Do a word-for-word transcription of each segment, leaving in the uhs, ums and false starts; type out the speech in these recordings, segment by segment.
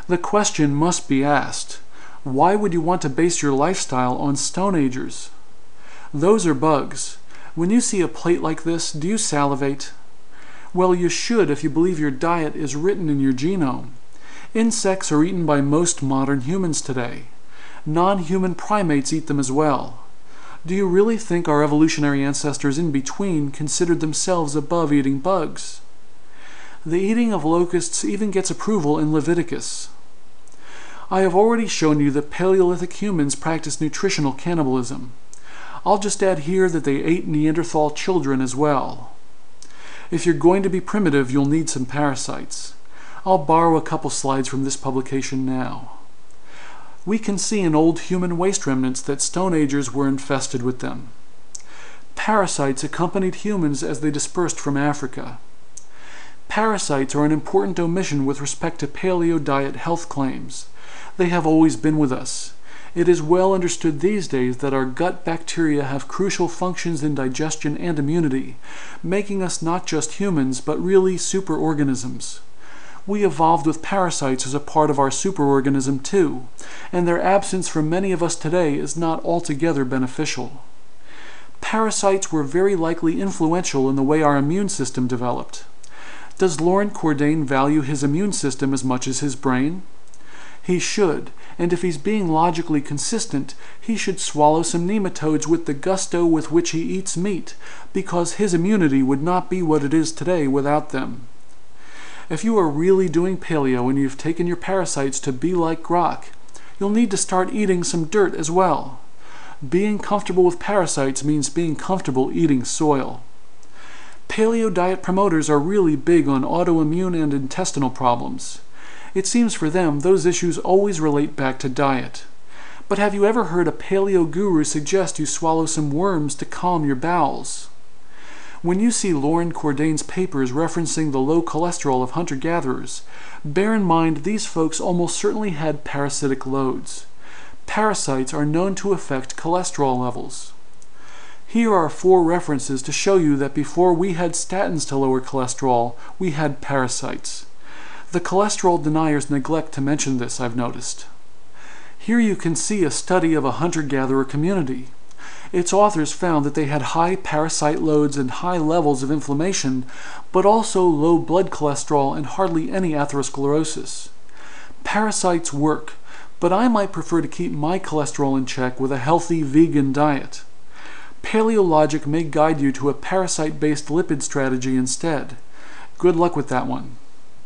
The question must be asked, why would you want to base your lifestyle on Stone Agers? Those are bugs. When you see a plate like this, do you salivate? Well, you should if you believe your diet is written in your genome. Insects are eaten by most modern humans today. Non-human primates eat them as well. Do you really think our evolutionary ancestors in between considered themselves above eating bugs? The eating of locusts even gets approval in Leviticus. I have already shown you that Paleolithic humans practiced nutritional cannibalism. I'll just add here that they ate Neanderthal children as well. If you're going to be primitive, you'll need some parasites. I'll borrow a couple slides from this publication now. We can see in old human waste remnants that Stone Agers were infested with them. Parasites accompanied humans as they dispersed from Africa. Parasites are an important omission with respect to paleo diet health claims. They have always been with us. It is well understood these days that our gut bacteria have crucial functions in digestion and immunity, making us not just humans, but really superorganisms. We evolved with parasites as a part of our superorganism too, and their absence for many of us today is not altogether beneficial. Parasites were very likely influential in the way our immune system developed. Does Loren Cordain value his immune system as much as his brain? He should, and if he's being logically consistent, he should swallow some nematodes with the gusto with which he eats meat, because his immunity would not be what it is today without them. If you are really doing paleo and you've taken your parasites to be like Grok, you'll need to start eating some dirt as well. Being comfortable with parasites means being comfortable eating soil. Paleo diet promoters are really big on autoimmune and intestinal problems. It seems for them those issues always relate back to diet. But have you ever heard a paleo guru suggest you swallow some worms to calm your bowels? When you see Loren Cordain's papers referencing the low cholesterol of hunter-gatherers, bear in mind these folks almost certainly had parasitic loads. Parasites are known to affect cholesterol levels. Here are four references to show you that before we had statins to lower cholesterol, we had parasites. The cholesterol deniers neglect to mention this, I've noticed. Here you can see a study of a hunter-gatherer community. Its authors found that they had high parasite loads and high levels of inflammation, but also low blood cholesterol and hardly any atherosclerosis. Parasites work, but I might prefer to keep my cholesterol in check with a healthy vegan diet. Paleologic may guide you to a parasite-based lipid strategy instead. Good luck with that one.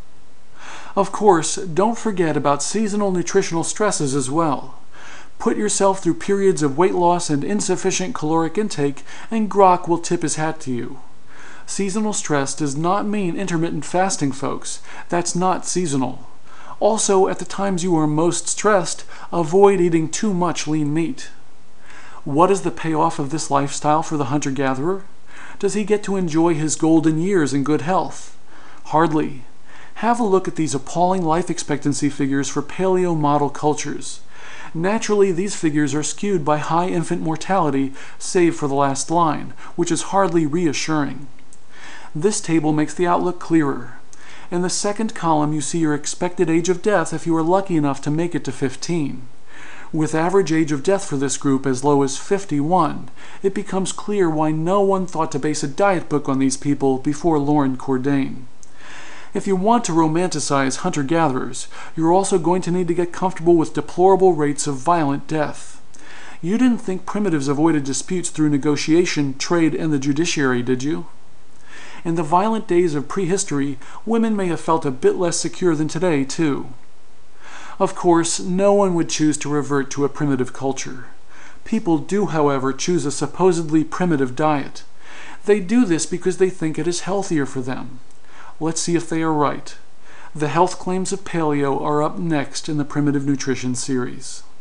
Of course, don't forget about seasonal nutritional stresses as well. Put yourself through periods of weight loss and insufficient caloric intake, and Grok will tip his hat to you. Seasonal stress does not mean intermittent fasting, folks. That's not seasonal. Also, at the times you are most stressed, avoid eating too much lean meat. What is the payoff of this lifestyle for the hunter-gatherer? Does he get to enjoy his golden years in good health? Hardly. Have a look at these appalling life expectancy figures for paleo model cultures. Naturally, these figures are skewed by high infant mortality, save for the last line, which is hardly reassuring. This table makes the outlook clearer. In the second column, you see your expected age of death if you are lucky enough to make it to fifteen. With average age of death for this group as low as fifty-one, it becomes clear why no one thought to base a diet book on these people before Loren Cordain. If you want to romanticize hunter-gatherers, you're also going to need to get comfortable with deplorable rates of violent death. You didn't think primitives avoided disputes through negotiation, trade, and the judiciary, did you? In the violent days of prehistory, women may have felt a bit less secure than today, too. Of course, no one would choose to revert to a primitive culture. People do, however, choose a supposedly primitive diet. They do this because they think it is healthier for them. Let's see if they are right. The health claims of paleo are up next in the Primitive Nutrition series.